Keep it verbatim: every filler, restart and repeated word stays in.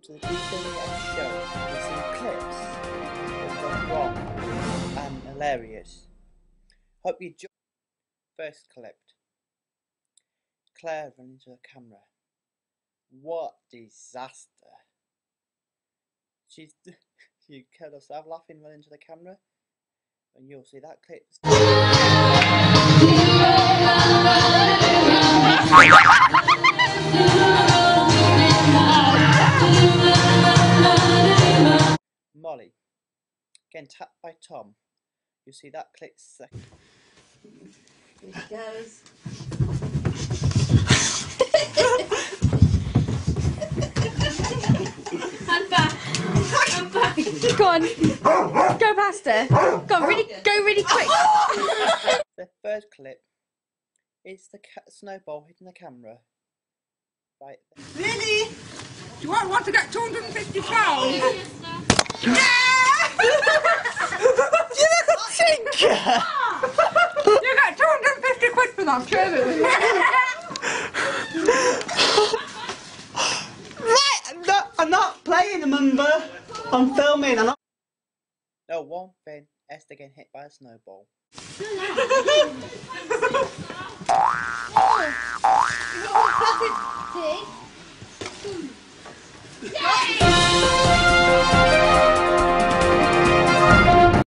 to the T V and show with some clips that gone wrong and hilarious. Hope you enjoy. First clip. Claire running into the camera. What disaster! She's she killed herself laughing running into the camera, and you'll see that clip. Molly getting tapped by Tom. You'll see that clip second. Here she goes. Hand back. Hand back. Go on. Go past her. Go on, really, go really quick. The third clip is the ca snowball hitting the camera. Right there. Really? Do I want to get two hundred fifty pounds? Yeah! You tinker! You get two hundred fifty quid for that, surely. Right, I'm not, I'm not playing, remember? I'm filming, I'm not. No, one thing, Esther getting hit by a snowball. Oh, you know what that did?